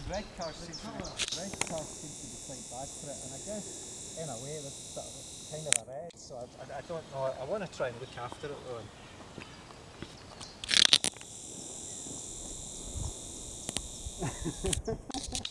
red cars seem to be quite bad for it, and I guess in a way this sort of kind of a red, so I don't know. I want to try and look after it though.